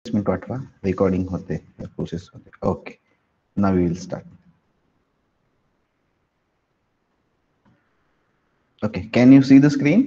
Minute वाटवा recording होते process होते. Okay, now we will start. Okay, can you see the screen?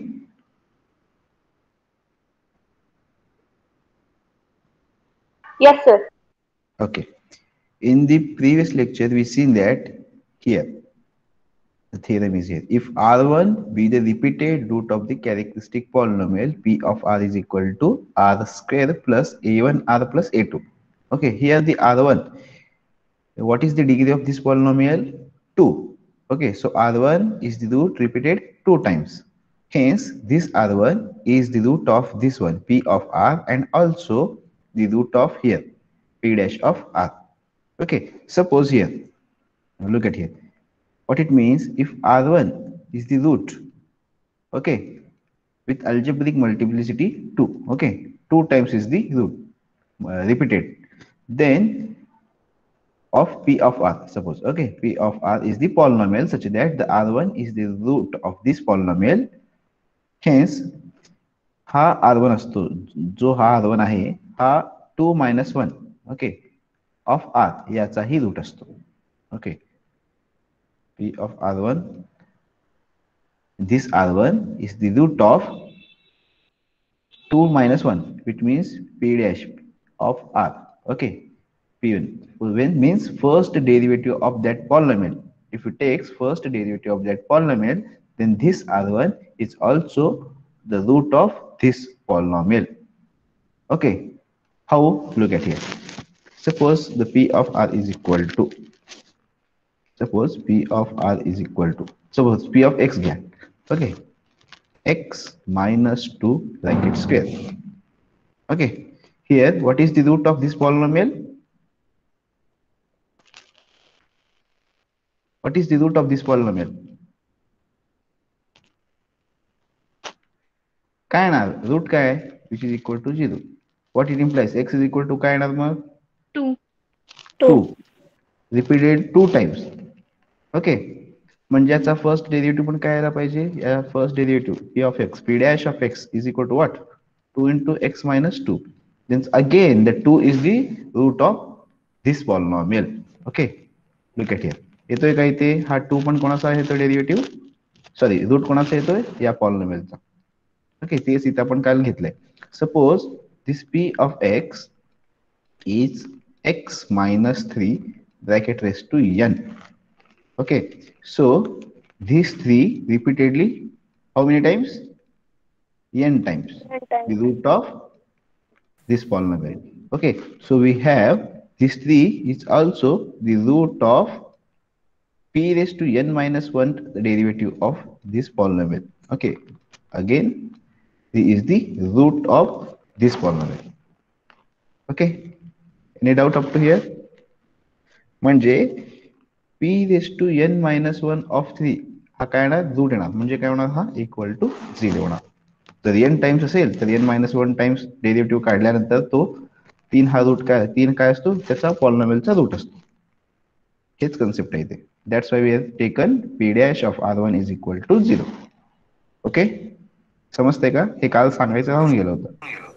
Yes, sir. Okay, in the previous lecture we seen that here the theorem is here. If R1 be the repeated root of the characteristic polynomial, P of R is equal to R square plus A1 R plus A2. Okay, here the R1, what is the degree of this polynomial? 2. Okay, so R1 is the root repeated 2 times. Hence, this R1 is the root of this one, P of R, and also the root of here, P dash of R. Okay, suppose here, look at here. What it means, if R1 is the root, okay, with algebraic multiplicity 2, okay, 2 times is the root, repeated, then of P of R, suppose, okay, P of R is the polynomial such that the R1 is the root of this polynomial. Hence, हा R1 असतो, जो हा R1 आहे हा 2 - 1, okay, of R याचाही root असतो. Okay, P of R1, this R1 is the root of 2 - 1, which means P dash of R. Okay, P1 when means first derivative of that polynomial. If you take first derivative of that polynomial, then this R1 is also the root of this polynomial. Okay, how? Look at here. Suppose the P of R is equal to, suppose P of R is equal to, suppose P of X घ्या. Okay, X minus 2 bracket square. Okay, here what is the root of this polynomial? What is the root of this polynomial? काय येणार? Root काय आहे? Which is equal to 0. What it implies? X is equal to काय येणार मग? 2. 2 2. repeated 2 times. Okay, म्हणजे याचा first derivative पण काय यायला पाहिजे? या first derivative p of x, p dash of x is equal to what? 2 into x minus 2. Then again the 2 is the root of this polynomial. Okay, look at here. येतोय का इथे? हा 2 पण कोणाचा आहे तो डेरिव्हेटिव्ह? सॉरी, रूट कोणाचा येतोय? या पॉलिनॉमियलचा. ओके, तेच इथे आपण काय घेतलंय. Suppose this p of x is x minus 3 bracket raised to n. Okay, so these 3 repeatedly how many times? N times the root of this polynomial. Okay, so we have this 3 is also the root of p raised to n minus 1, the derivative of this polynomial. Okay, again is the root of this polynomial. Okay, any doubt up to here? म्हणजे p raised to n minus 1 of 3 हा काय येणार? Root येणार. म्हणजे काय होणार? हा equal to 0 होणार. जर n टाइम्स असेल तर n - 1 टाइम्स डेरिव्हेटिव्ह काढल्यानंतर तो 3 हा रूट काय, 3 काय असतो? त्याचा पॉलिनॉमियलचा रूट असतो. हेच कन्सेप्ट आहे इथे. That's why we have taken p dash of R1 is equal to 0. Okay, समजतंय का? हे काल सांगायचं राहून गेलं होतं.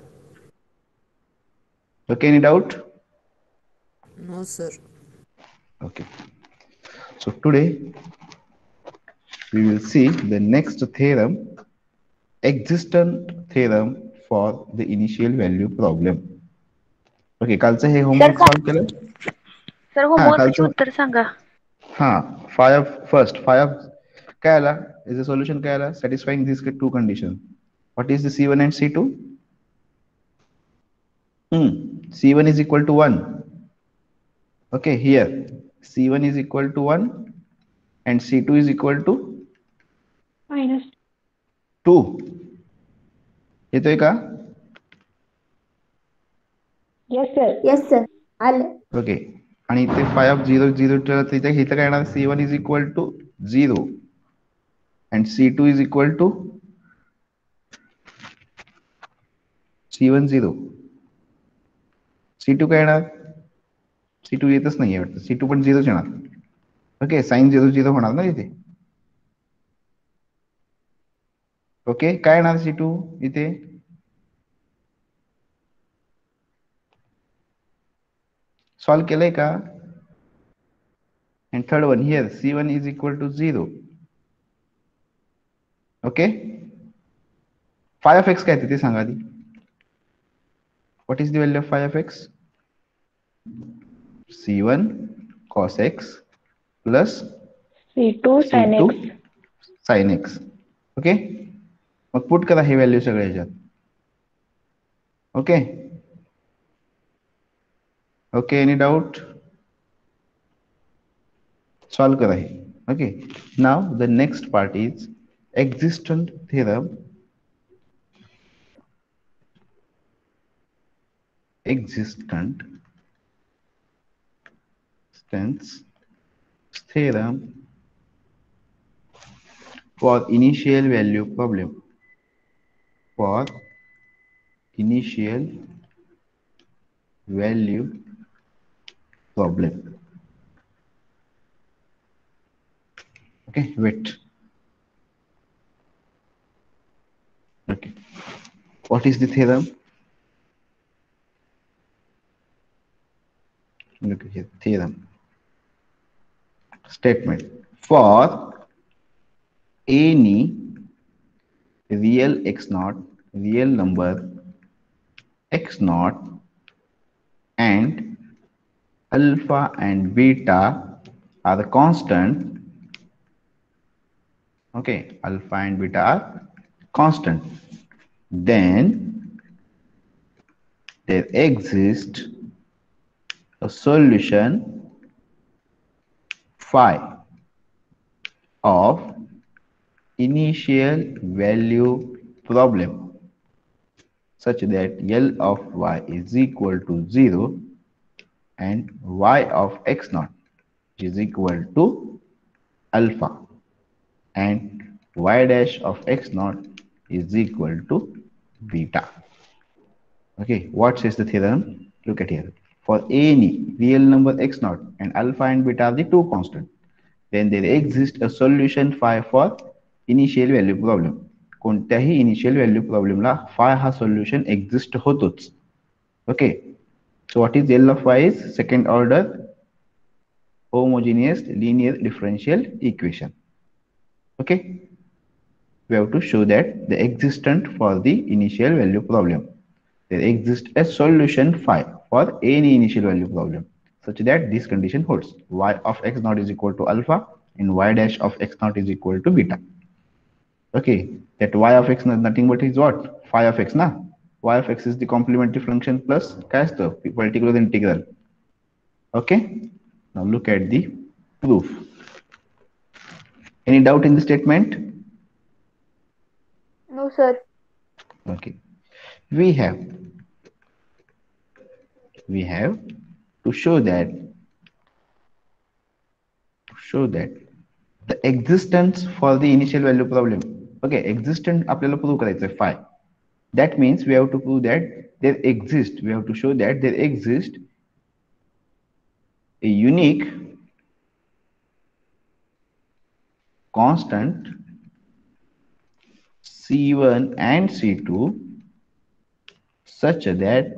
Okay, any doubt? No, sir. Okay, so today we will see the next theorem, existent theorem for the initial value problem. Okay, कालचं हे होमवर्क सॉल्व केलं? सर हा, होमवर्कचे कालचं. उत्तर सांगा. हा, 5 फर्स्ट 5 काय आला? इज अ सोल्युशन काय आला? Satisfying this two condition. What is the C1 and C2? C1 is equal to 1. Okay, here C1 is equal to 1 and C2 is equal to -2. येतोय का? Yes, sir. आलं. Okay, आणि इथे 5 0 0 तिथे इथं काय येणार? C1 is equal to 0 and C2 is equal to C1 0. C2 काय येणार? C2 येतच नाहीये वाटतं. C2 पण 0 येणार. ओके, साइन 0 0 होणार ना इथे. ओके, काय येणार C2 इथे? सॉल्व केलंय का? And third one here, C1 is equal to 0. Okay. Phi of x काय ते सांगा आधी. What is the value of phi of x? C1 cos x plus C2 sin C2 x. sin x. Okay, मग put करा ही value सगळ्या ह्याच्यात. Okay okay, any doubt? Solve करा ही. Okay, now the next part is existent theorem. Existent theorem for initial value problem. For initial value problem. Okay, wait. Okay, what is the theorem? Look here, theorem statement. For any real x naught, real number x naught, and alpha and beta are the constant. Okay, alpha and beta are constant. Then there exists a solution phi of initial value problem such that L of y is equal to 0 and y of x naught is equal to alpha and y dash of x naught is equal to beta. Okay, what says the theorem? Look at here. For any real number x naught and alpha and beta are the two constant, then there exists a solution phi for initial value problem. कोणत्याही initial value प्रॉब्लेमला phi हा solution exist होतोच. Okay, so what is L of y is second order homogeneous linear differential equation. Okay, we have to show that the existent for the initial value problem, there exists a solution phi for any initial value problem such that this condition holds. Y of x naught is equal to alpha and y dash of x naught is equal to beta. Okay, that y of x is nothing but is what? Phi of x na. Y of x is the complementary function plus काय असतं? Particular integral. Okay, now look at the proof. Any doubt in the statement? No, sir. Okay, we have to show that the existence for the initial value problem. Okay, existent आपल्याला prove करायचं phi. That means we have to prove that there exists, we have to show that there exists a unique constant C1 and C2 such that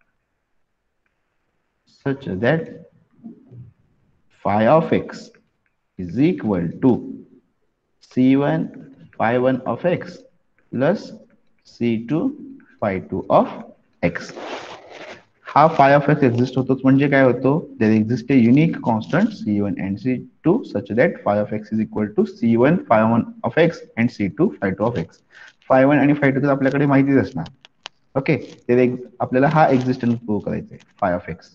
phi of x is equal to C1 phi 1 of x plus C2 phi 2 of x. हा phi of x exist होतोच म्हणजे काय होतो? There exists a unique constant C1 and C2 such that phi of x is equal to C1 phi 1 of x and C2 phi 2 of x. Phi 1 आणि phi 2 तर आपल्याकडे माहितीच असणार. Okay, तर आपल्याला हा एक्झिस्टन्स प्रूव्ह करायचा आहे. phi of x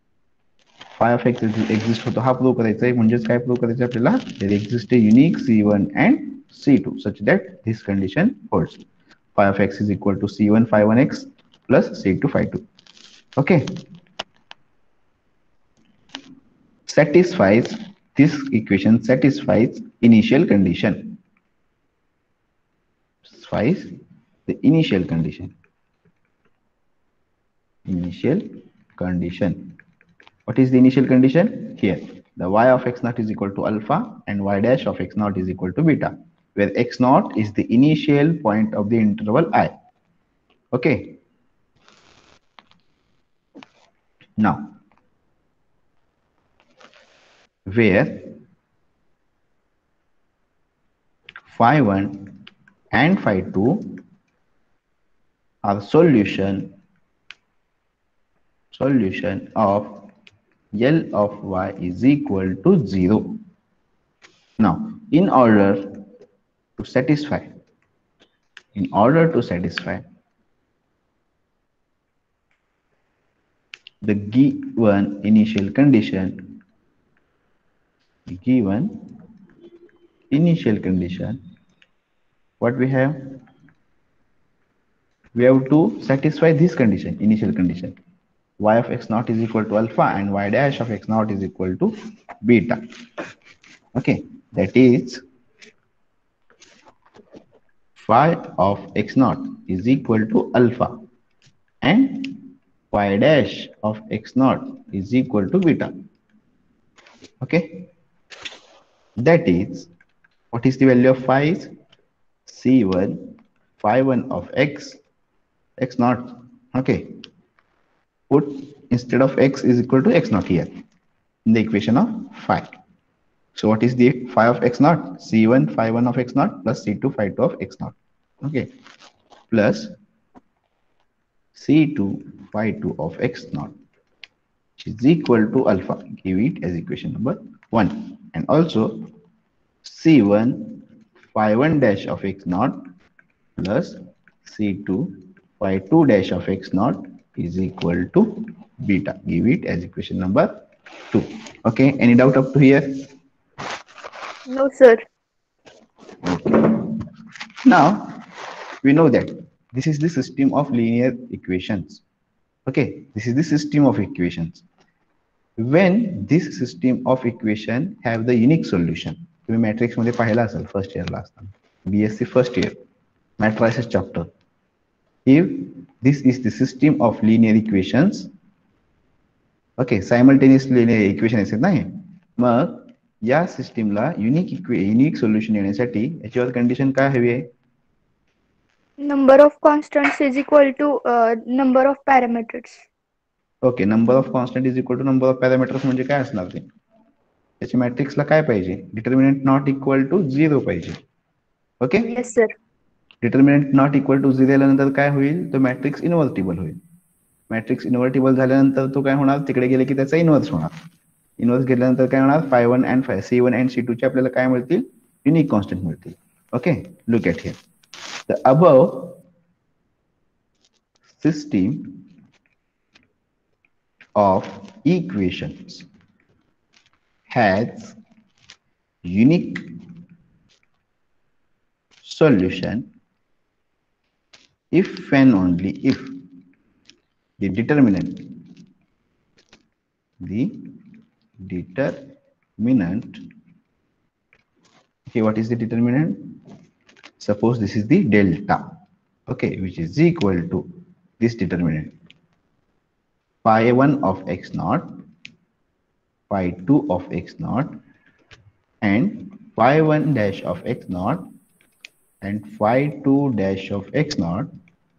एक्झिस्ट होतो हा प्रूव्ह करायचा आहे. म्हणजेच काय प्रूव्ह करायचं आपल्याला? There exists a unique C1 and C2 such that this condition holds. Phi of x is equal to C1 phi 1 x plus C2 phi 2. Okay, satisfies this equation satisfies initial condition. Satisfies the initial condition. What is the initial condition? Here, the y of x naught is equal to alpha and y dash of x naught is equal to beta, where x naught is the initial point of the interval I. Okay, now where phi1 and phi2 are solution of L of y is equal to 0. Now, to satisfy, in order to satisfy the given initial condition, what we have to satisfy this condition, initial condition. Y of x naught is equal to alpha and y dash of x naught is equal to beta. Okay, that is phi of x naught is equal to alpha and y dash of x naught is equal to beta. Okay, that is, what is the value of phi is c1 phi1 of x naught. Okay, put instead of x is equal to x naught here in the equation of phi. So what is the phi of x naught? C1 phi1 of x naught plus C2 phi2 of x naught. Okay, plus C2 phi2 of x naught, which is equal to alpha. Give it as equation number 1. And also C1 phi1 dash of x naught plus C2 phi2 dash of x naught is equal to beta. Give it as equation number 2. Okay, any doubt up to here? No, sir. Now we know that this is the system of linear equations. Okay, this is the system of equations. When this system of equation have the unique solution, तुम्ही matrix मध्ये पाहिला असेल first इयरला असताना, BSc first year matrices chapter. If this is the system of linear equations, okay, simultaneous linear equation असेल नाही, मग या सिस्टीमला युनिक सोल्युशन येण्यासाठी याच्यावर कंडिशन काय हवी आहे? Number of constants is equal to number of parameters. Okay, number of constant is equal to number of parameters म्हणजे काय असणार ते? त्याच्या मॅट्रिक्सला काय पाहिजे? डिटर्मिनंट नॉट इक्वल टू 0 पाहिजे. Okay, Yes, sir. Determinant not equal to 0 आल्यानंतर काय होईल? तो मॅट्रिक्स इन्व्हर्टिबल होईल. मॅट्रिक्स इन्व्हर्टिबल झाल्यानंतर तो काय होणार? तिकडे गेले की त्याचा इन्व्हर्स होणार. इन्व्हर्स गेल्यानंतर काय होणार? phi1 and c1 and c2 चे आपल्याला काय मिळतील? युनिक कॉन्स्टंट मिळतील. Okay, look at here. The above system of equations has unique solution if and only if the determinant okay, what is the determinant? Suppose this is the delta, okay, which is equal to this determinant phi1 of x naught, phi2 of x naught, and phi1 dash of x naught and phi2 dash of x naught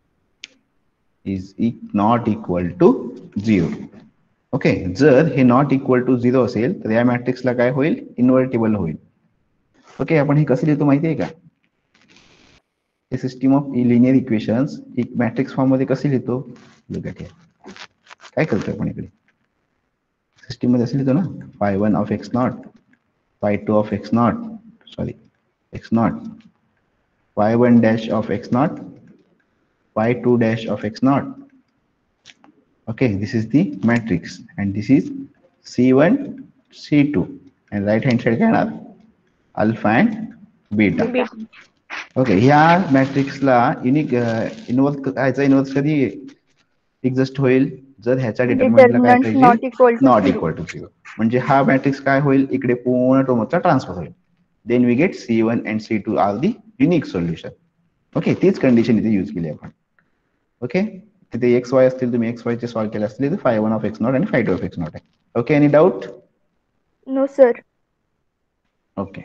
is not equal to 0. Okay, जर हे not equal to 0 असेल तर या मॅट्रिक्सला काय होईल? इन्व्हर्टिबल होईल. Okay, आपण हे कसं लिहितो माहिती आहे का? हे system of linear equations matrix form मध्ये कसे लिहितो? Look at here. काय करतोय आपण इकडे? सिस्टीम मध्ये असं लिहितो ना, phi1 of x naught, phi2 of x naught, x naught, phi1 dash of x naught, phi2 dash of x naught. Okay, this is the matrix and this is C1, C2 and right hand side काय येणार? Alpha and beta. Okay, ह्या मॅट्रिक्सला unique inverse कधी exist होईल? जर ह्याच्या डिटर्मिनंटला काय पाहिजे? Not equal to 0. म्हणजे हा मॅट्रिक्स काय होईल? इकडे पूर्ण टोमचा ट्रान्सफर होईल. Then we get C1 and C2 are the unique solution. Okay, तीच कंडिशन इथे यूज केली आपण. ओके, तिथे एक्स वाय असतील, तुम्ही एक्स वाय चे सॉल्व्ह केले असतील तर phi1 of x naught आणि phi2 of x naught आहे. Okay, any doubt? No, sir. Okay,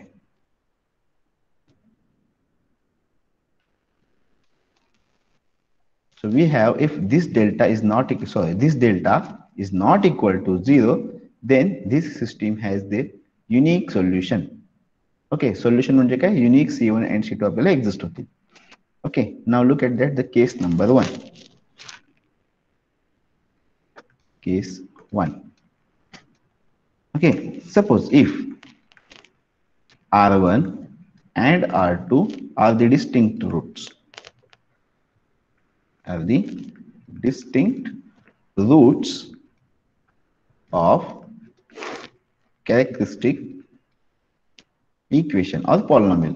so we have, if this delta is not equal to 0, then this system has the unique solution. Okay, solution म्हणजे काय, unique C1 and C2 आपल्याला exist होतील. Okay, now look at that the case number 1. Case 1. Okay, suppose if R1 and R2 are the distinct roots, are the distinct roots of characteristic equation or polynomial.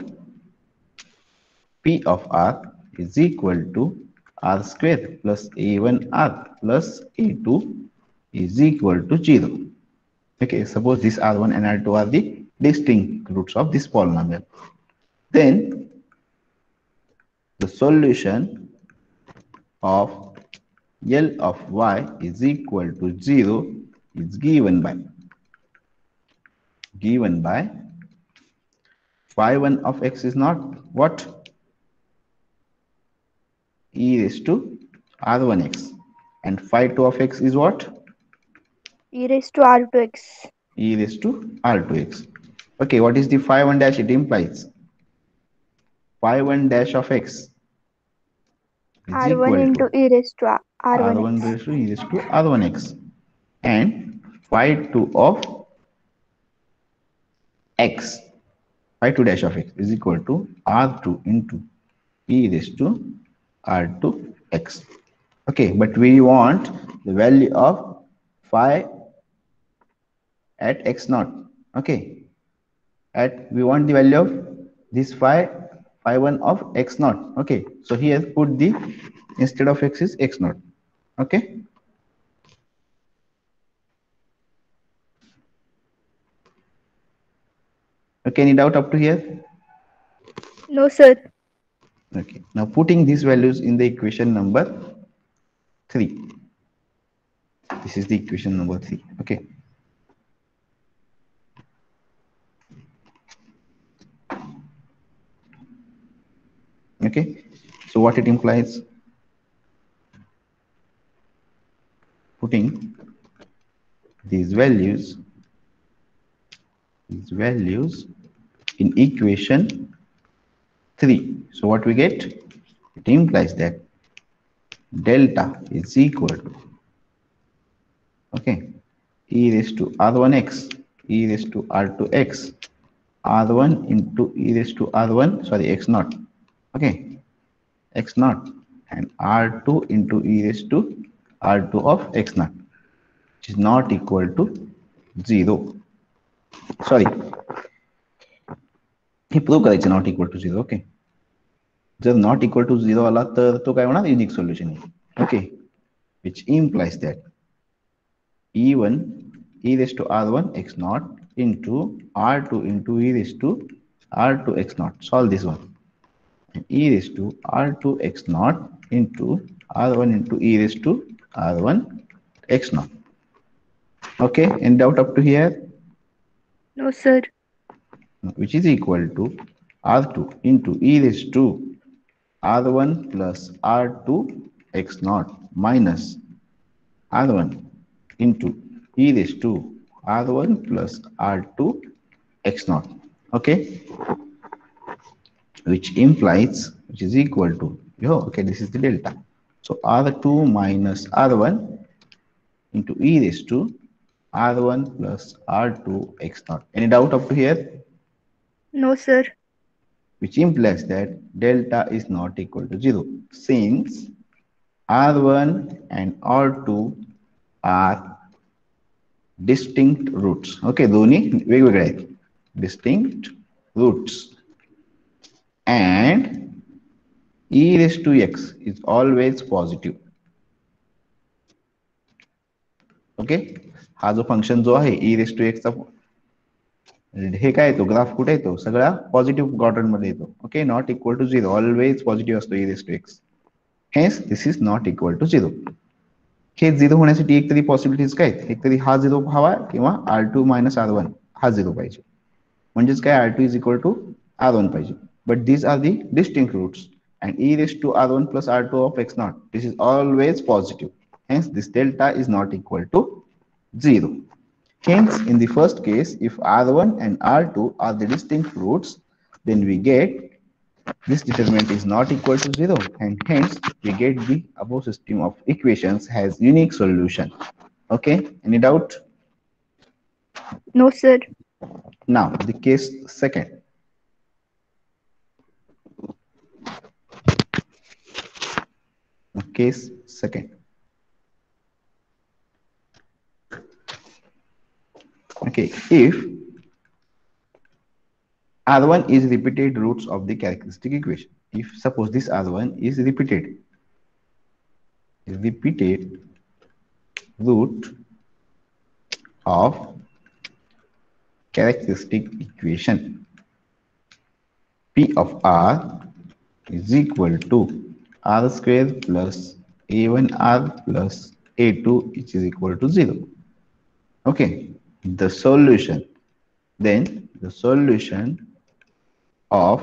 P of R is equal to R square plus A1R plus A2 is equal to 0. Okay, suppose this R1 and R2 are the distinct roots of this polynomial. Then the solution of L of y is equal to 0 is given by phi 1 of x is not what, e raised to r1x, and phi 2 of x is what, e raised to r2x. e raised to r2x. Okay, what is the phi 1 dash? It implies phi 1 dash of x is r1 equal into to e raised to r1 r1x. raised to e raised to r1x, and phi 2 of x, phi 2 dash of x is equal to r2 into e raised to r2x. Okay, but we want the value of phi at x naught. Okay, we want the value of this phi 1 of x naught. Okay, so here put the, instead of x is x naught. Okay, okay, any doubt up to here? No, sir. Okay, now putting these values in the equation number 3. This is the equation number 3. Okay, okay, so what it implies, putting these values in equation 3. So what we get? It implies that delta is equal to, okay, e raised to r1x, e raised to r2x, r1 into e raised to r1, sorry, x naught, okay, x naught, and r2 into e raised to r2 of x naught, which is not equal to 0. Sorry, हे prove करायचं not equal to 0. Okay, जर not equal to 0 आला तर तो काय होणार, unique solution आहे. Okay, which implies that e1 e raised to r1 x naught into r2 into e raised to r2 x naught. Solve this one. And e raised to r2 x naught into r1 into e raised to r1 x naught. Okay, any doubt up to here? No, sir. Which is equal to r2 into e raised to r1 plus r2 x naught minus r1 into e raised to r1 plus r2 x naught. Okay, which implies, which is equal to, okay, this is the delta. So r2 minus r1 into e raised to r1 plus r2 x naught. Any doubt up to here? No, sir. Which implies that delta is not equal to 0, since r1 and r2 are distinct roots. Okay, दोन्ही वेगवेगळे आहेत, distinct roots, and e raised to x is always positive. Okay, हा जो function जो आहे e raised to x चा, हे काय येतो, ग्राफ कुठे येतो, सगळा पॉझिटिव्ह क्वाड्रंट मध्ये येतो. Okay, not equal to 0, always positive असतो e raised to x. Hence this is not equal to 0. हे 0 होण्यासाठी एक तरी पॉसिबिलिटीज काय आहेत, एक तरी हा 0 हवा किंवा r2 मायनस r1 हा 0 पाहिजे, म्हणजेच काय r2 is equal to r1 पाहिजे. But these are the distinct roots, and e raised to r1 plus r2 of x naught, this is always positive. Hence this delta is not equal to 0. Hence, in the first case, if R1 and R2 are the distinct roots, then we get this determinant is not equal to 0, and hence we get the above system of equations has unique solution. Okay, any doubt? No, sir. Now, the case second. Case second. Okay, if R1 is repeated roots of the characteristic equation. If suppose this R1 is repeated root of characteristic equation, P of R is equal to R square plus A1R plus A2, which is equal to 0. Okay, the solution, then the solution of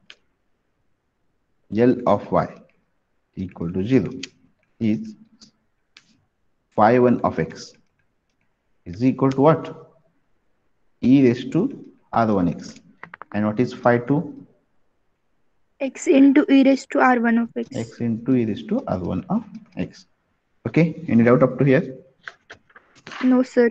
L of y equal to 0 is phi 1 of x is equal to what? E raised to r1x. And what is phi 2? X into e raised to r1 of x. X into e raised to r1 of x. Okay, any doubt up to here? No, sir.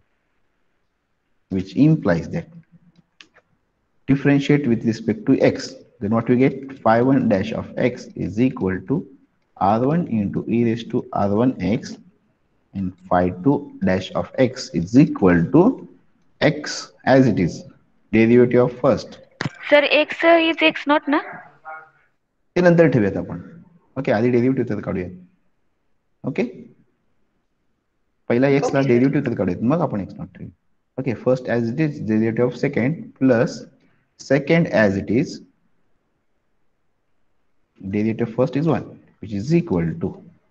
Which implies that differentiate with respect to x, then what we get? Phi 1 dash of x is equal to r1 into e raised to r1x, and phi 2 dash of x is equal to x as it is, derivative of first. Sir, x is x naught na? ते नंतर ठेवूयात आपण. Okay, आधी derivative त्यात काढूया. Okay, पहिला x ला derivative त्यात काढूयात, मग आपण x नॉट ठेवूया. Okay, first as it is derivative of second plus second as it is derivative first is 1, which is equal to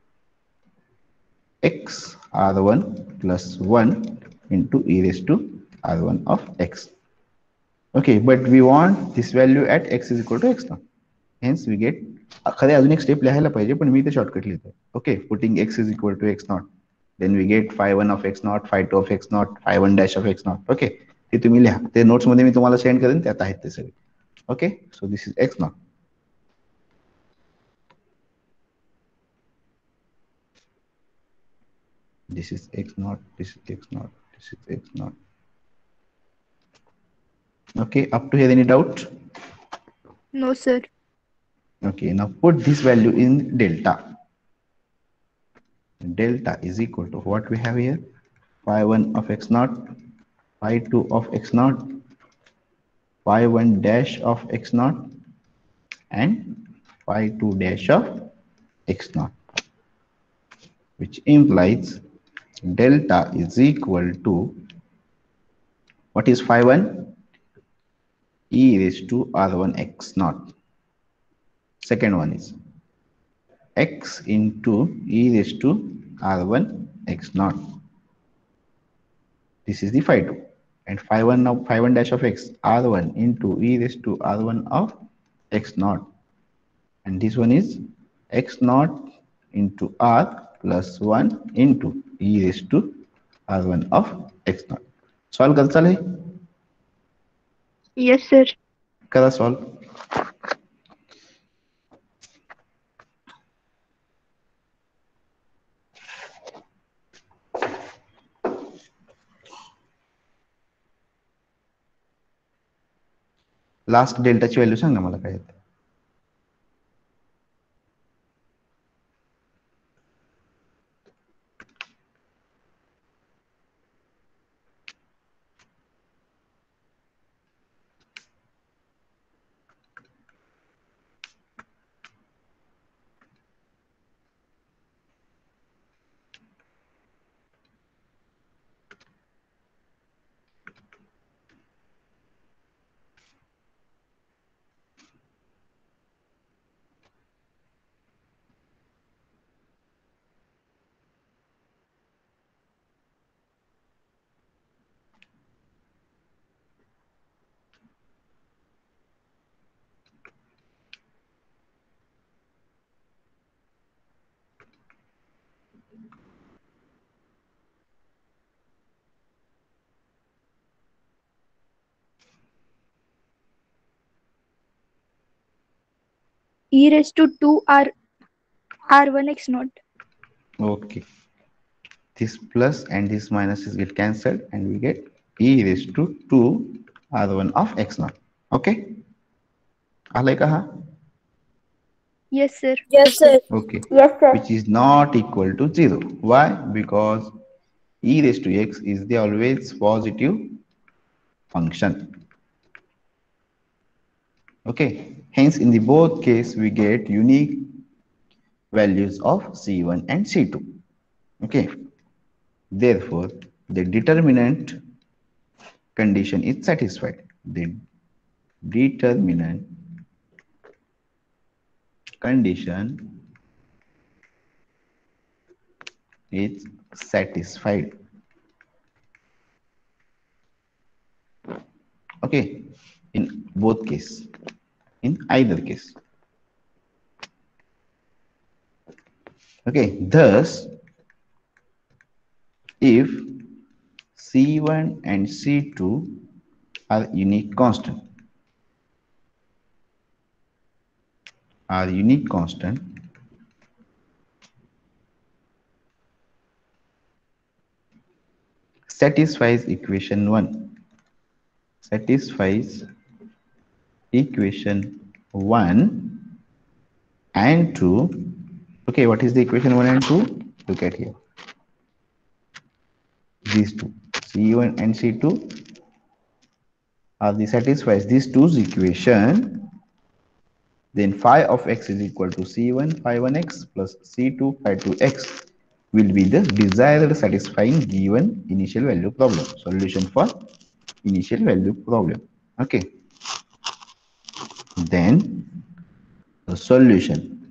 x r1 plus 1 into e raised to r1 of x. Okay, but we want this value at x is equal to x now. Hence we get खरे अजून एक step लिहायला पाहिजे, पण मी ते shortcut लिहितो. Okay, putting x is equal to x naught, then we get phi 1 of x naught, phi 2 of x naught, phi 1 dash of x naught. Okay, ते तुम्ही लिहा, ते नोट्स मध्ये मी तुम्हाला सेंड करेन, त्यात आहेत ते सगळे. Okay, so this is x naught. This is x naught, this is x naught, this is x naught. Okay, up to here any doubt? No, sir. Okay, now put this value in delta. Delta is equal to what we have here? Phi 1 of x naught, phi 2 of x naught, phi 1 dash of x naught, and phi 2 dash of x naught, which implies delta is equal to, what is phi 1? E raised to r1 x naught. Second one is x into e raised to r1 x naught. This is the phi 2. And phi 1 now, phi 1 dash of x, r1 into e raised to r1 of x naught. And this one is x naught into r plus 1 into e raised to r1 of x naught. Solve कर चाले? Yes, sir. करा solve. Last डेल्टाची value सांग ना मला काय येते. e raised to 2 r1 x naught. Okay, this plus and this minuses get cancelled and we get e raised to 2 r1 of x naught. Okay, आलंय का हा? Yes, sir. Yes, sir. Okay, Yes, sir. which is not equal to 0. Why? Because e raised to x is the always positive function. Okay, hence in the both case we get unique values of C1 and C2. Okay, therefore the determinant condition is satisfied. The determinant condition is satisfied. Okay, in both case, in either case. Okay, thus if C1 and C2 are unique constant, satisfies equation 1, satisfies equation 1 and 2. Okay, what is the equation 1 and 2? Look at here. These two, C1 and C2 are the satisfies these two equation, then phi of x is equal to C1 phi 1x plus C2 phi 2x will be the desired satisfying given initial value problem. Solution for initial value problem. Okay. Then the solution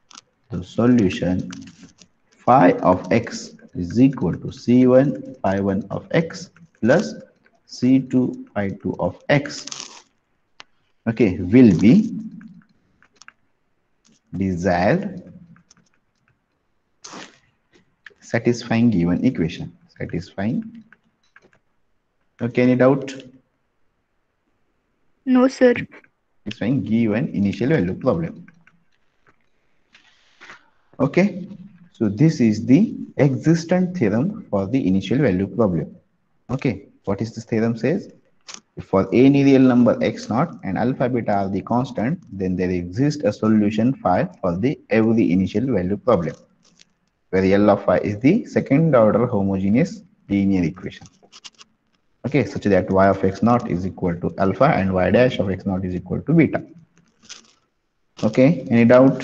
phi of x is equal to C1 phi 1 of x plus C2 phi 2 of x, okay, will be desired satisfying given equation. Satisfying. Okay, any doubt? No, sir. Satisfying given initial value problem. Okay, so this is the existent theorem for the initial value problem. Okay, what is this theorem says? If for any real number x naught and alpha beta are the constant, then there exists a solution phi for the every initial value problem, where L of phi is the second order homogeneous linear equation. Okay, such that y of x naught is equal to alpha and y dash of x naught is equal to beta. Okay, any doubt?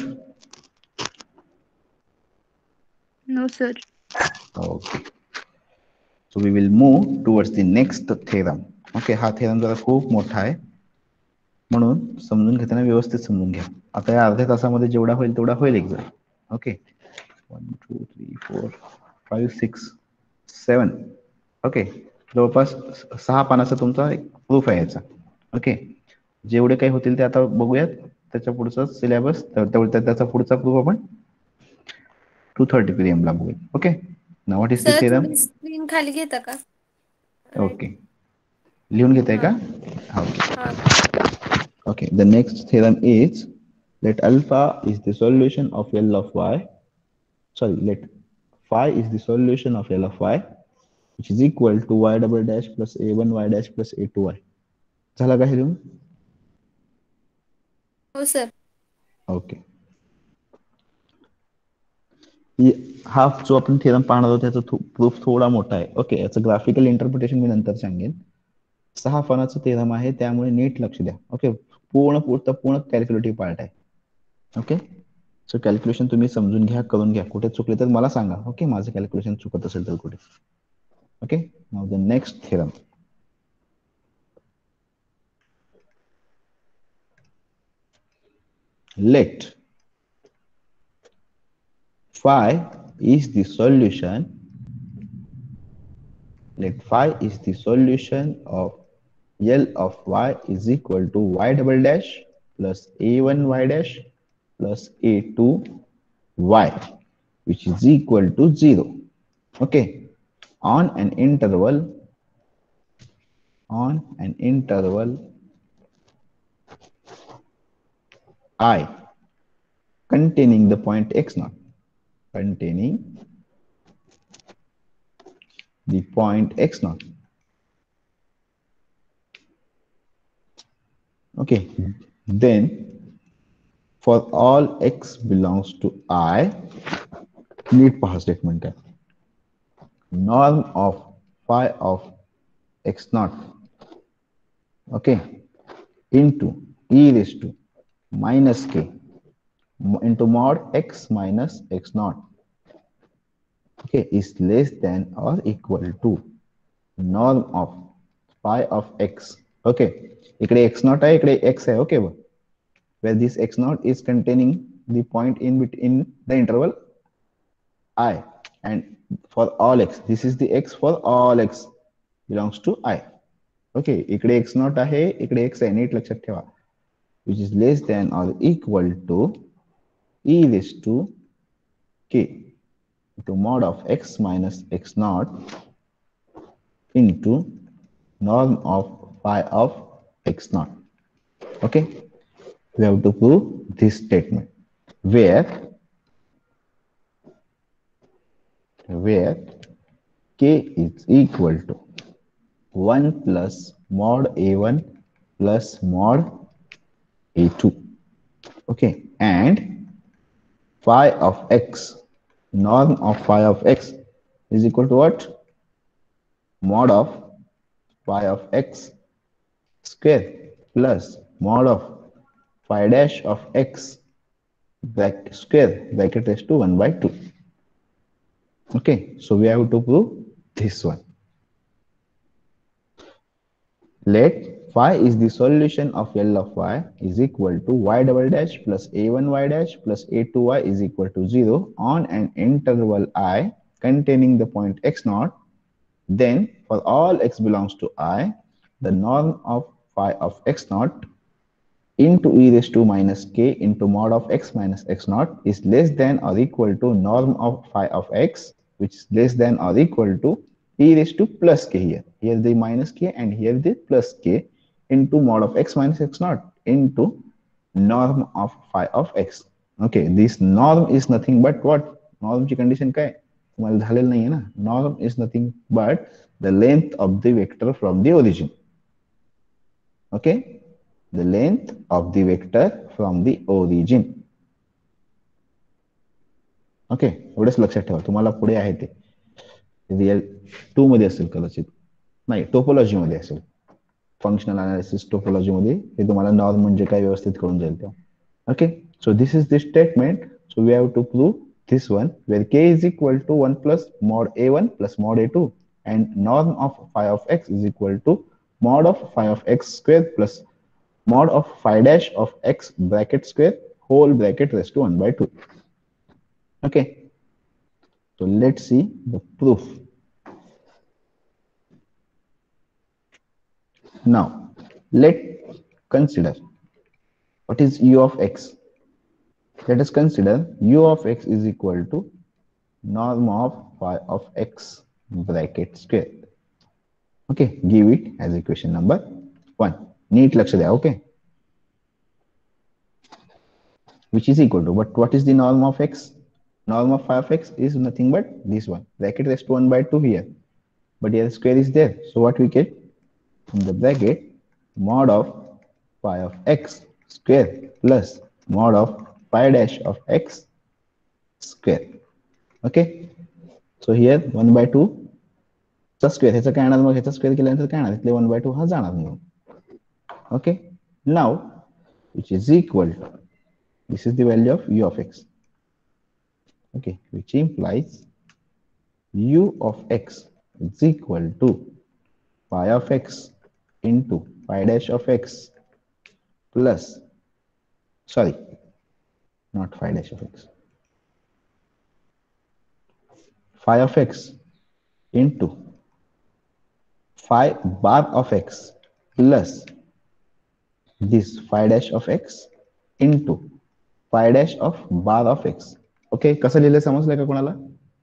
No, sir. Okay, so we will move towards the next theorem. Okay, हा theorem जरा खूप मोठा आहे, म्हणून समजून घेताना व्यवस्थित समजून घ्या. आता या अर्ध्या तासामध्ये जेवढा होईल तेवढा होईल एक्झाम. ओके, 1 2 3 4 5 6 7. ओके, जवळपास 6 पानाचा तुमचा एक प्रूफ आहे याचा. ओके, जेवढे काही होतील ते आता बघूयात. त्याच्या पुढचा सिलेबस, त्याचा पुढचा प्रूफ आपण 230 PM ला बघूया. Okay, now what is the sir theorem? तुम्ही स्क्रीन खाली घेता का? ओके, लिहून घेताय का? हा. Okay, the next theorem is let alpha is the solution of L of y. Sorry, let phi is the solution of L of y, which is equal to y double dash plus a1 y dash plus a2 y. झाला का हे लिहून? हो sir. Okay, हा जो आपण theorem पाहणार आहोत त्याचा प्रूफ थोडा मोठा आहे. ओके, याचं ग्राफिकल इंटरप्रिटेशन मी नंतर सांगेन. 6 पानाचं थेरम आहे, त्यामुळे नीट लक्ष द्या. ओके, पूर्ण कॅल्क्युलेटिव्ह पार्ट आहे. ओके, सो कॅल्क्युलेशन तुम्ही समजून घ्या, करून घ्या. कुठे चुकले तर मला सांगा. ओके, माझं कॅल्क्युलेशन चुकत असेल तर कुठे. Okay, now the next theorem. Let phi is the solution. Let phi is the solution of L of y is equal to y double dash plus a1 y dash plus a2 y, which is equal to 0. Okay, on an interval I. containing the point x naught, containing the point x naught. Okay, then for all x belongs to I, need पहा statement है. Norm of phi of x naught, okay, into e raised to minus k into mod x minus x naught, okay, is less than or equal to norm of phi of x. Okay, इकडे x naught है, इकडे x है, okay, where this x naught is containing the point in between the interval I, and for all x, this is the x for all x belongs to I. Okay, इकडे x naught आहे, इकडे x आहे, NEET लक्षात ठेवा, which is less than or equal to e raised to k into mod of x minus x naught into norm of phi of x naught. Okay, we have to prove this statement where k is equal to 1 plus mod a1 plus mod a2. Okay, and phi of x, norm of phi of x is equal to what? Mod of phi of x square plus mod of phi dash of x bracket square bracket raised to 1 by 2. Okay, so we have to prove this one. Let phi is the solution of L of y is equal to y double dash plus a1y dash plus a2y is equal to 0 on an interval I containing the point x naught. Then for all x belongs to I, the norm of phi of x naught into e raised to minus k into mod of x minus x naught is less than or equal to norm of phi of x, which is less than or equal to e raised to plus k here. Here the minus k and here the plus k into mod of x minus x naught into norm of phi of x. Okay, this norm is nothing but what? Norm ची condition काय? तुम्हाला झालेलं नाहीये ना. Norm is nothing but the length of the vector from the origin. Okay, the length of the vector from the origin. Okay, एवढंच लक्षात ठेवा. तुम्हाला पुढे आहे ते रियल 2 मध्ये असेल कदाचित, नाही टोपोलॉजी मध्ये असेल, फंक्शनल अनालिसिस टोपोलॉजी मध्ये हे तुम्हाला नॉर्म म्हणजे काय व्यवस्थित कळून जाईल तेव्हा. Okay, so this is the statement. So we have to prove this one where k is equal to 1 plus mod a1 plus mod a2 and norm of phi of x is equal to mod of phi of x square plus mod of phi dash of x bracket square whole bracket raised to 1 by 2. Okay, so let's see the proof. Now let's consider what is u of x. Let us consider u of x is equal to norm of phi of x bracket square. Okay, give it as equation number 1. Neat laksha द्या. Okay, which is equal to, but what is the norm of x? Norm of phi of x is nothing but this one, bracket raised to 1 by 2 here, but here square is there, so what we get in the bracket mod of phi of x square plus mod of phi dash of x square. Okay, so here 1 by 2 चा square, ह्याचा काय येणार, मग ह्याचा square केल्यानंतर काय येणार, इथले 1 by 2 हा जाणार म्हणून. Okay, now which is equal to, this is the value of u of x. Okay, which implies u of x is equal to phi of x into phi dash of x plus, sorry, not phi dash of x, phi of x into phi bar of x plus this phi dash of x into phi dash of bar of x. Okay, कसं लिहिलं समजलं का कोणाला?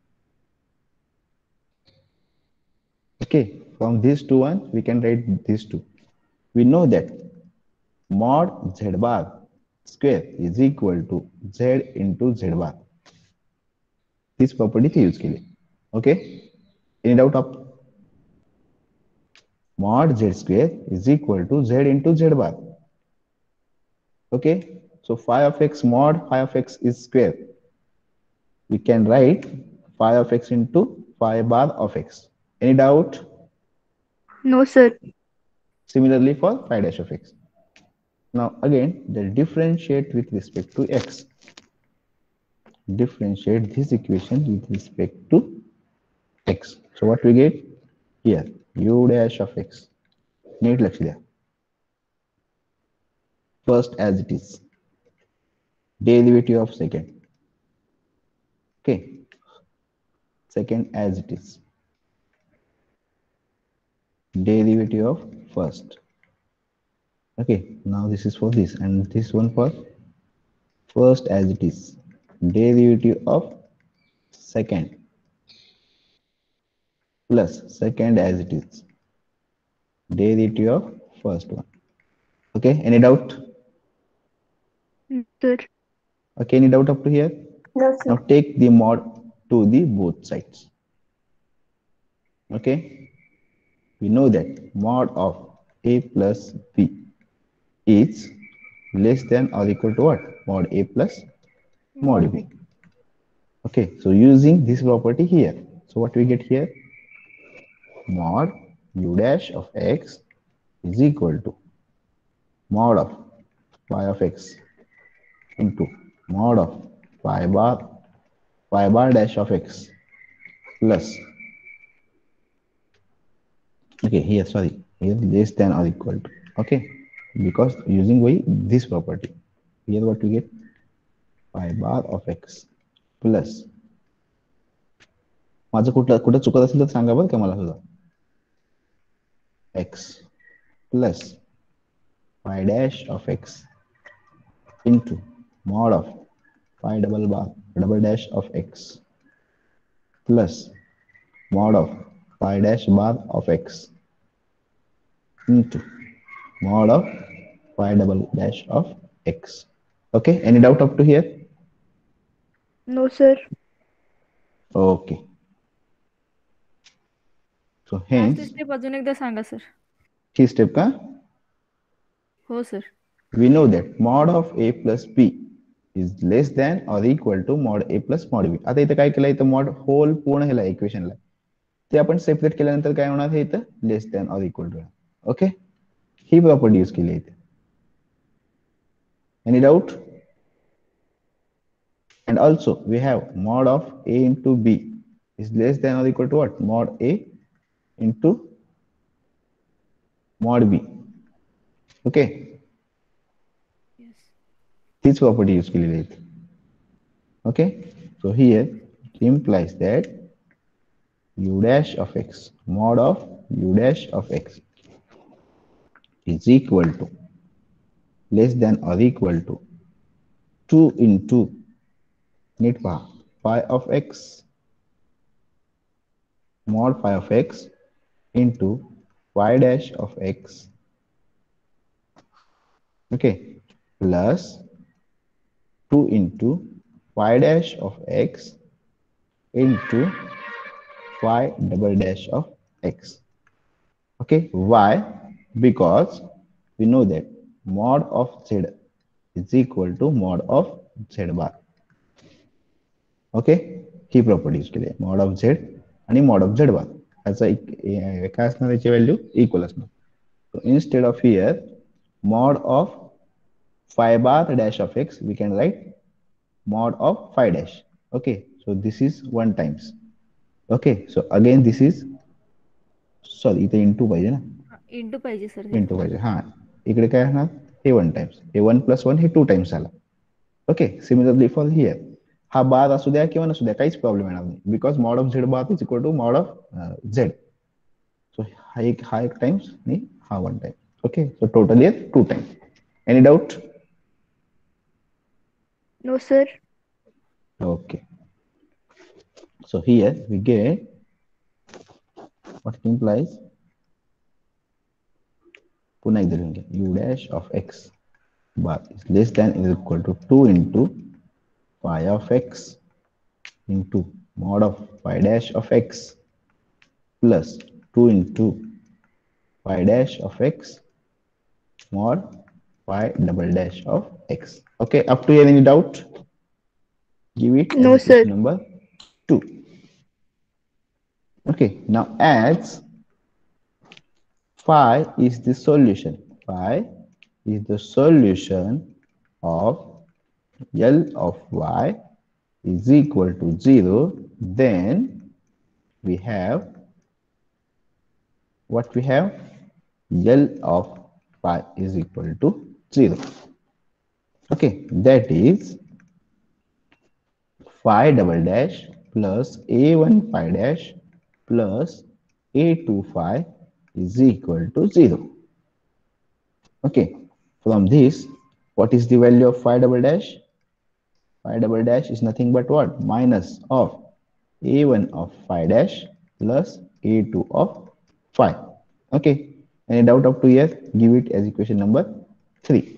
Okay, from these two ones we can write these two. We know that mod z bar square is equal to z into z bar. This property थे use के लिए. Okay? Any doubt up? Mod z square is equal to z into z bar. Okay? So phi of x mod phi of x is square. We can write phi of x into phi bar of x. Any doubt? No, sir. Similarly for phi dash of x. Now again, they differentiate with respect to x. Differentiate this equation with respect to x. So what we get here? U dash of x. Need lakshya there. First as it is. Derivative of second. Okay. Second as it is. Derivative of first. Okay. Now this is for this and this one for first as it is. Derivative of second plus second as it is. Derivative of first one. Okay. Any doubt? No, sir. Okay. Any doubt up to here? No, Now take the mod to the both sides. Okay. We know that mod of a plus b is less than or equal to what? Mod a plus mod b. Okay, so using this property here, so what we get here? Mod u dash of x is equal to mod of phi of x into mod of phi bar dash of x plus, okay, here, sorry, here less than or equal to, okay, because using this property, here what we get? Phi bar of x plus, माझं कुठं चुकत असेल तर सांगा बरं का मला सुद्धा. X plus phi dash of x into mod of phi double dash of x plus mod of phi dash bar of x into mod of phi double dash of x. Okay, any doubt up to here? No, sir. Okay. So hence, step अजून एकदा सांगा sir. ही step का? हो sir. We know that mod of a plus b is less than or equal to mod a plus mod b. आता इथं काय केलं? इथं mod होल पूर्ण ह्याला इक्वेशनला ते आपण सेपरेट केल्यानंतर काय होणार आहे? इथं less than or equal to. Okay, ही प्रॉपर्टी यूज केली इथे. Any doubt? And also we have mod of a into b is less than or equal to what? Mod a into mod b. Okay. Yes. This property use केलेली आहे. Okay. So here it implies that u dash of x mod of u dash of x is equal to less than or equal to 2 into need phi of x mod phi of x into phi dash of x, okay, plus 2 into phi dash of x into phi double dash of x. Okay, why? Because we know that mod of z is equal to mod of z bar. Okay, ही property use केली आहे. Mod of z आणि mod of z bar याचा काय असणार याची value equal असणार. So instead of here mod of phi bar dash of x we can write mod of phi dash. Okay, so this is 1 times. Okay, so again this is, sorry इथे into पाहिजे ना, into पाहिजे sir. Into पाहिजे. हा, इकडे काय असणार? हे 1 टाइम्स, हे 1 + 1 हे 2 टाइम्स आला. ओके, सिमिलरली फॉर हियर हा बार असू द्या किंवा नसू द्या काहीच प्रॉब्लेम येणार नाही, because mod of z bar is equal to mod of z. So हा एक टाइम्स आणि हा 1 time. Okay, so total is 2 times. Any doubt? No, sir. Okay, so here we get what it implies. पुन्हा एकदा लिहून घ्या. u dash of x bar is less than or equal to 2 into phi of x into mod of phi dash of x plus 2 into phi dash of x mod phi double dash of x. Okay, up to here, any doubt? Give it as No, sir. equation number 2. Okay, now as phi is the solution, phi is the solution of L of y is equal to 0, then we have what we have? L of phi is equal to 0. Okay, that is phi double dash plus a1 phi dash plus a2 phi is equal to 0. Okay, from this, what is the value of phi double dash? Phi double dash is nothing but what? Minus of a1 of phi dash plus a2 of phi. Okay, any doubt up to here? Give it as equation number 3.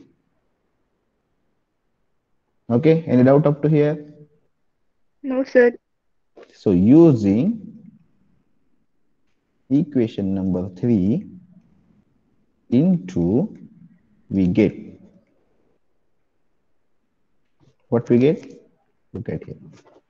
Okay, any doubt up to here? No, sir. So using equation number 3 into, we get what we get? Look at here.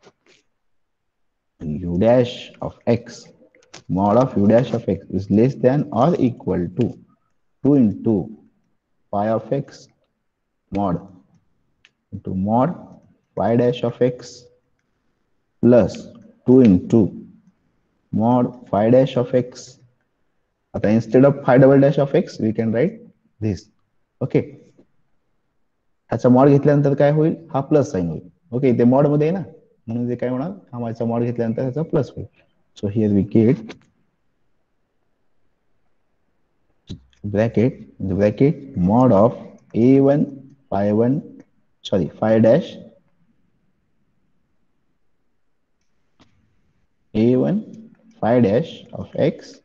U dash of x mod of u dash of x is less than or equal to 2 into phi of x mod into mod phi dash of x plus 2 into mod phi dash of x. आता instead of phi double dash of x we can write this. Okay, ह्याचा mod घेतल्यानंतर काय होईल? हा plus sign होईल. Okay, ते mod मध्ये आहे ना, म्हणून ते काय होणार? हा माझा मॉड घेतल्यानंतर ह्याचा प्लस होईल. So here we get bracket, the bracket mod of a1 phi 1, sorry, phi dash a1 phi dash of x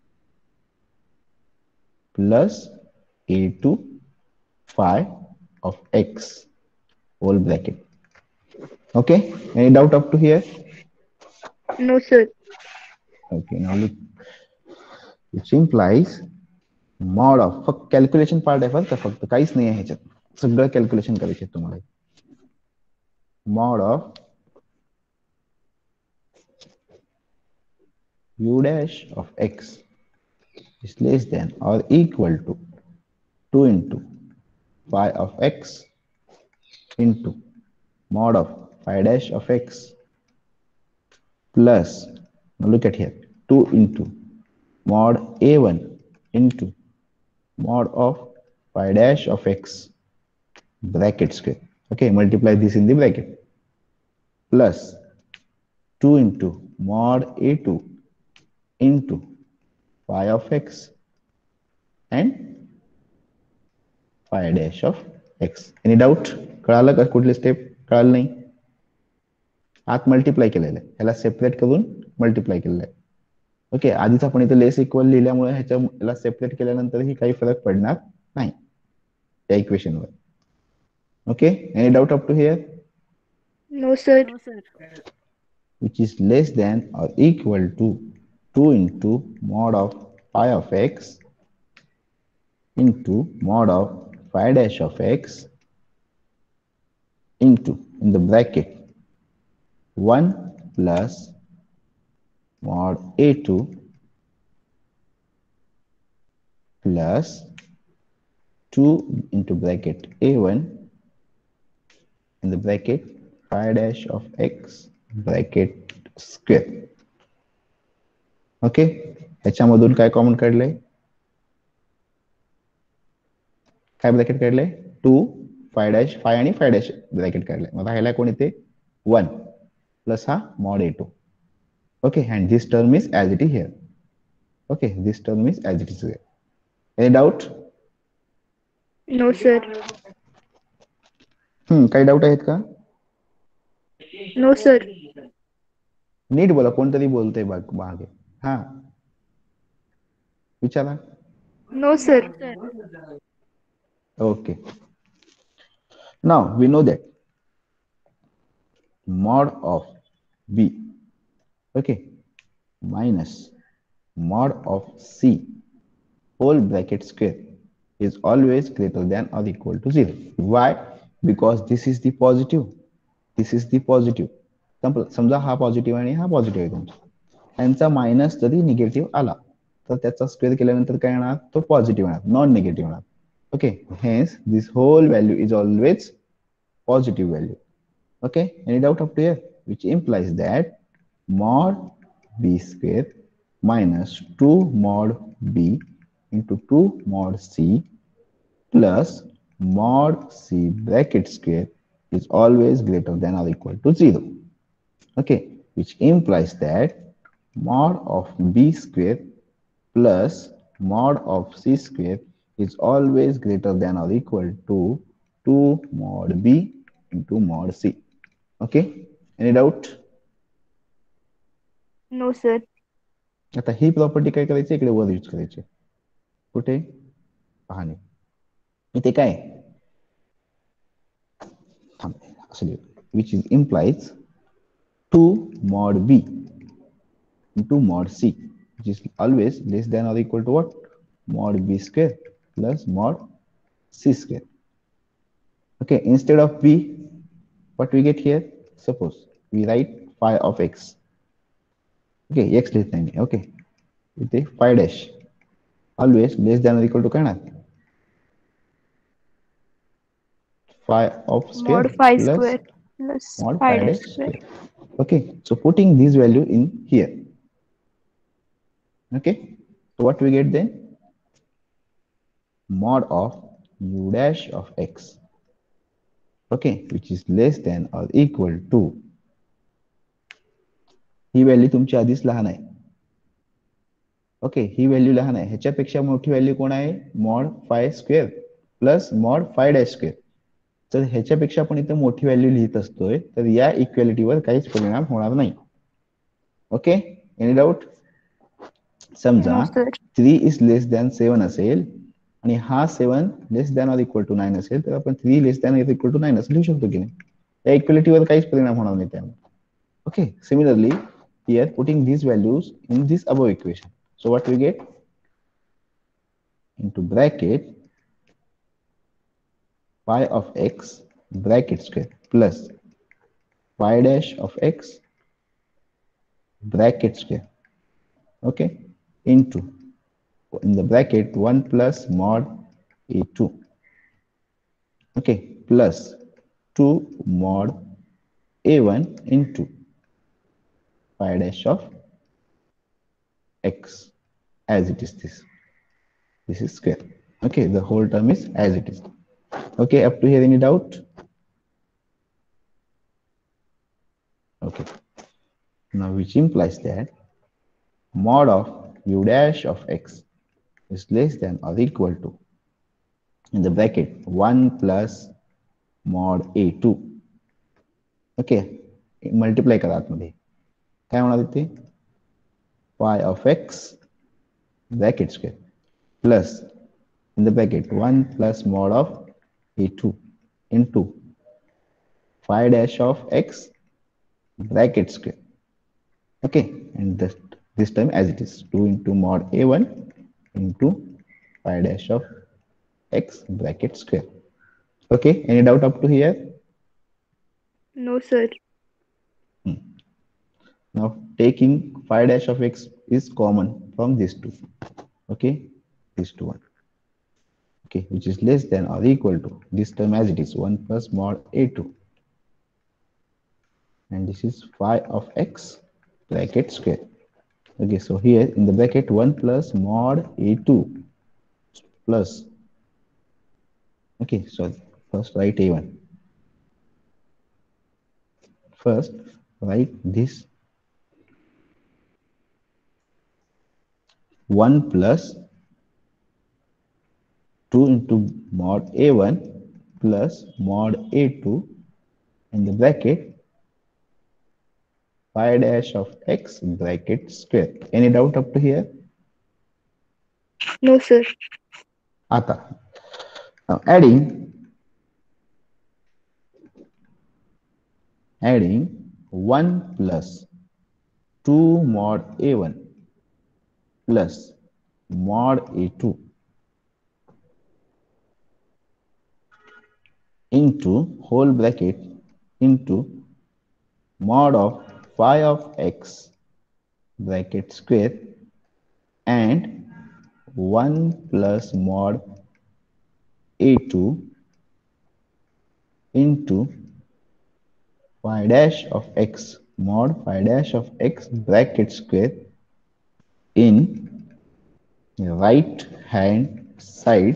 plus a2 phi of x whole bracket. Okay, any doubt up to here? No, sir. Okay, now look, which implies mod of, फक्त calculation part आहे बरं का, फक्त काहीच नाही आहे ह्याच्यात, सगळं कॅल्क्युलेशन करायचे तुम्हाला. mod of u dash of x is less than or equal to 2 into phi of x into mod of phi dash of x plus, now look at here, 2 into mod a1 into mod of phi dash of x bracket square. Okay, multiply this in the bracket plus 2 into mod a2 into phi of x and phi dash of x. Any doubt? कळालं का? कुठली step कळालं नाही? आत multiply केलेलं आहे, ह्याला separate करून मल्टिप्लाय केलेलं आहे. ओके, आधीच आपण इथे लेस इक्वल लिहिल्यामुळे ह्याला सेपरेट केल्यानंतरही काही फरक पडणार नाही त्या इक्वेशनवर. Okay, any doubt up to here? No, sir. No, sir. Which is less than or equal to 2 into mod of phi of x into mod of phi dash of x into, in the bracket, 1 plus mod a2 plus 2 into bracket a1 in the bracket phi dash of x bracket square. Okay, ह्याच्यामधून काय common काढलंय? काय bracket काढलंय? 2 फाय dash, फाय आणि फाय dash bracket काढलंय. मग राहिला कोण इथे? 1 प्लस हा mod a2. Okay, and this term is as it is here. Okay, this term is as it is here. Any doubt? No, sir. काही डाऊट आहेत का? No, sir. नीट बोला, कोणतरी बोलतंय मागे. हा, विचारा. No, sir. Okay, Now we know that mod of b, okay, minus mod of c whole bracket square is always greater than or equal to 0. Why? Because this is the positive, this is the positive. समजा हा positive आणि हा positive आहे तुमचा, यांचा minus जरी negative आला तर त्याचा स्क्वेअर केल्यानंतर काय येणार, तो पॉझिटिव्ह येणार, नॉन निगेटिव्ह येणार. Okay, hence this whole value is always positive value. Okay, any doubt up to here? Which implies that mod b square minus 2 mod b into 2 mod c plus mod c bracket square is always greater than or equal to 0. Okay, which implies that mod of b square plus mod of c square is always greater than or equal to 2 mod b into mod c. Okay, any doubt? No, sir. आता ही property काय करायची, इकडे were use करायची. कुठे पाहणे इथे काय which is implies 2 mod b into mod c, which is always less than or equal to what, mod b square plus mod c square. Okay, instead of b, what we get here, suppose we write phi of x. Okay, x less than, okay, with a phi dash always less than or equal to काय ना, phi of square Mod phi plus square plus mod phi phi dash dash square. square. Okay, so putting this value in here, okay, so what we get then, mod of u dash of x, okay, which is less than or equal to, ही value तुमची आधीच लहान आहे. Okay, ही value लहान आहे, ह्याच्यापेक्षा मोठी value कोण आहे, mod phi square plus mod phi dash square. तर ह्याच्यापेक्षा आपण इथे मोठी व्हॅल्यू लिहित असतोय, तर या इक्वेलिटीवर काहीच परिणाम होणार नाही. Okay, any doubt? समजा No, sir. 3 is less than 7 असेल आणि हा 7 less than or equal to 9 असेल, तर आपण 3 लेस दॅन इक्वल टू 9 असं लिहू शकतो की नाही, या इक्वेलिटीवर काहीच परिणाम होणार नाही त्यामुळे. Okay, similarly here putting these values in this above equation, so what we get, into bracket phi of x bracket square plus phi dash of x bracket square, okay, into, in the bracket 1 plus mod a2, okay, plus 2 mod a1 into phi dash of x, as it is this is square. Okay, the whole term is as it is. Okay, up to here, any doubt? Okay, now which implies that mod of u dash of x is less than or equal to, in the bracket 1 plus mod a2. Okay, multiply करा आतमध्ये, काय होणार इथे, phi of x bracket square plus, in the bracket 1 plus mod of a2 into phi dash of x bracket square. Okay, and this time as it is, 2 into mod a1 into phi dash of x bracket square. Okay, any doubt up to here? No, sir. Now taking phi dash of x is common from these two. Okay, these two one. Okay, which is less than or equal to, this term as it is, 1 plus mod a2, and this is phi of x bracket square. Okay, so here in the bracket 1 plus mod a2 plus, okay, so first write a1, first write this 1 plus 2 into mod a1 plus mod a2 in the bracket phi dash of x bracket square. Any doubt up to here? No, sir. आता now adding adding 1 plus 2 mod a1 plus mod a2 into whole bracket into mod of phi of x bracket square and 1 plus mod a2 into phi dash of x mod phi dash of x bracket square in right hand side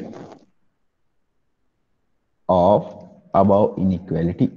of above inequality.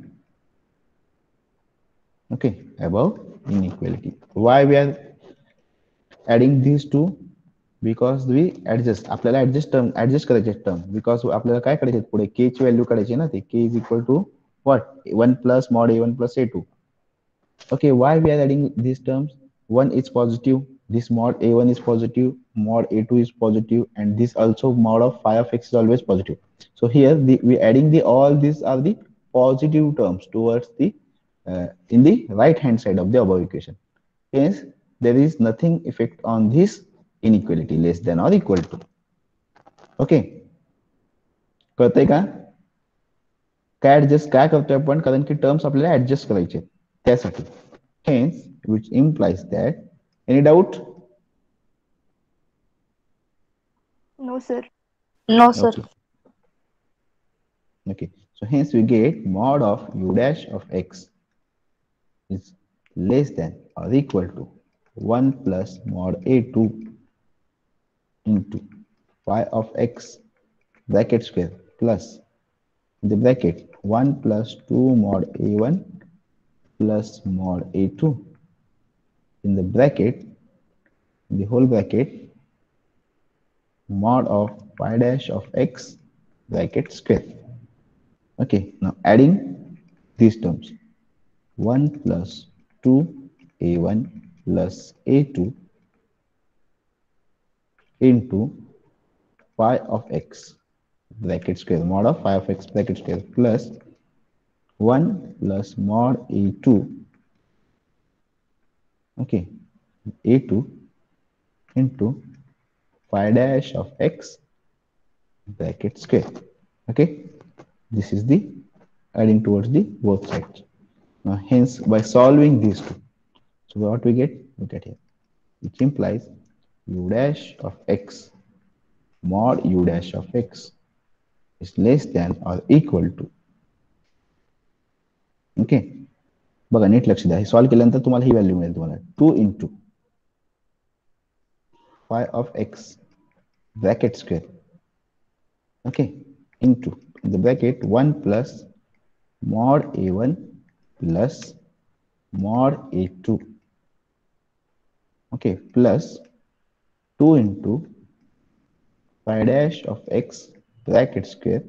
Okay, above inequality. Why we are adding these two? Because we adjust, आपल्याला adjust करायचे term, because आपल्याला काय करायचे पुढे k ची value काढायची ना, ते k is equal to what, 1 plus mod a1 plus a2. Okay, why we are adding these terms? One is positive, this mod a1 is positive, mod a2 is positive, and this also mod of phi of x is always positive. So here we adding the all these are the positive terms towards the in the right hand side of the above equation. Hence there is nothing effect on this inequality less than or equal to. Okay, कळतंय का? काय adjust काय करतोय आपण, कारण की terms आपल्याला adjust करायचे त्यासाठी. Hence, which implies that, any doubt? No, sir. No, sir. Okay. Okay. So hence we get mod of u dash of x is less than or equal to 1 plus mod a2 into phi of x bracket square plus the bracket 1 plus 2 mod a1 plus mod a2 in the bracket, in the whole bracket, mod of phi dash of x bracket square. Okay, now adding these terms, 1 plus 2 a1 plus a2 into phi of x bracket square, mod of phi of x bracket square plus 1 plus mod a2, okay, a2 into phi dash of x bracket square. Okay, this is the adding towards the both sides. Now hence by solving these two, so what we get, look at here, which implies u dash of x mod u dash of x is less than or equal to. Okay, बघा नीट लक्ष द्या, हे solve केल्यानंतर तुम्हाला ही value मिळेल, तुम्हाला 2 into phi of x bracket square, okay, into the bracket 1 plus mod a1 plus mod a2, okay, plus 2 into phi dash of x bracket square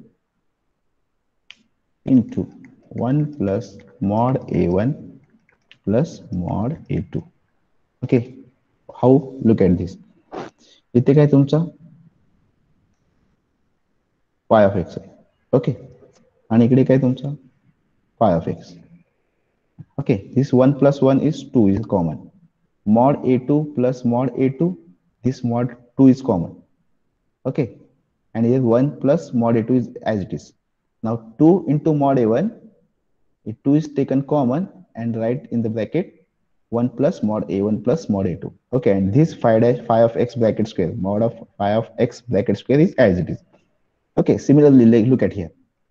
into 1 plus mod a1 plus mod a2. Okay, how, look at this, इथे काय तुमचा phi of x आहे, okay, आणि इकडे काय तुमचा phi of x. Okay, this 1 plus 1 is 2 is common, mod a2 plus mod a2, this mod 2 is common, okay, and here 1 plus mod a2 is as it is. Now 2 into mod a1, if 2 is taken common and write in the bracket 1 plus mod a1 plus mod a2, okay, and this phi dash phi of x bracket square, mod of phi of x bracket square is as it is. Okay, similarly, like, look at here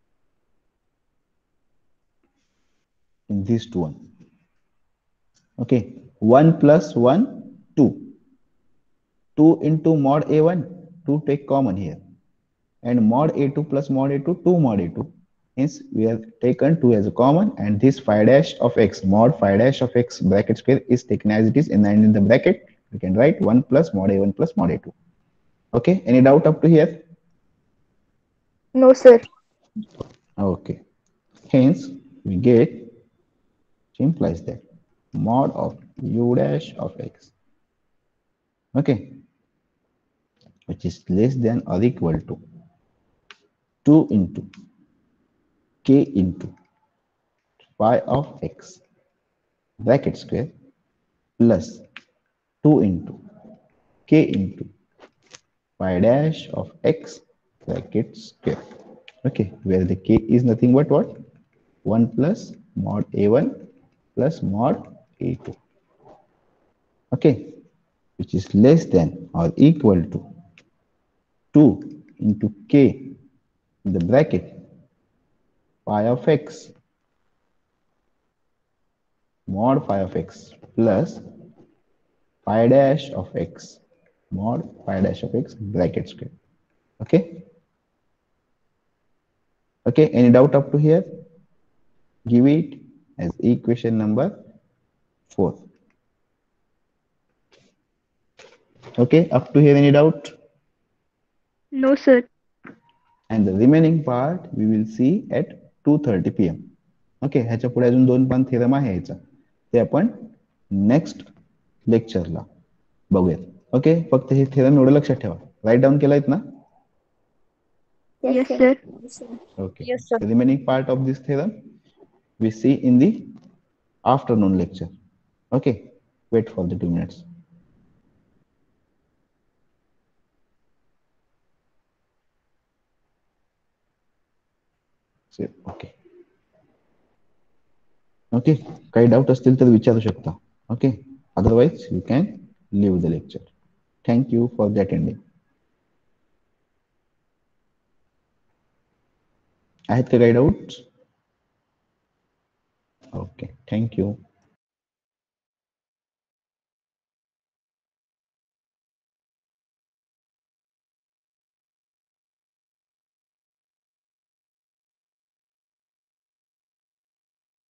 in these two one. Okay, 1 plus 1 2, 2 into mod a1, 2 take common here, and mod a2 plus mod a2, 2 mod a2. Hence we have taken 2 as a common, and this phi dash of x mod phi dash of x bracket square is taken as it is, and then in the bracket we can write 1 plus mod a1 plus mod a2. Okay, any doubt up to here? No, sir. Okay, hence we get, which implies that mod of u dash of x, okay, which is less than or equal to 2 into k into phi of x bracket square plus 2 into k into phi dash of x bracket square. Okay, where the k is nothing but what? 1 plus mod a1 plus mod a2. Okay, which is less than or equal to 2 into k in the bracket phi of x mod phi of x plus phi dash of x mod phi dash of x bracket square. Okay. Okay, any doubt up to here? Give it as equation number 4. Okay, up to here any doubt? No, sir. And the remaining part we will see at 2:30 p.m. Okay, ह्याच्या पुढे अजून 2 पण theorem आहे ह्याचा, ते आपण next लेक्चरला बघूयात. Okay, फक्त हे थेरम एवढं लक्षात ठेवा. राईट डाऊन केलायत ना? Yes, sir. Okay. The remaining part of this theorem we see in the afternoon lecture. Okay. Wait for the 2 minutes. So, okay. Okay. काही डाऊट असतील तर विचारू शकता. Okay. Otherwise you can leave the lecture. Thank you for the attending. आहेत का काही doubts? Okay. Thank you.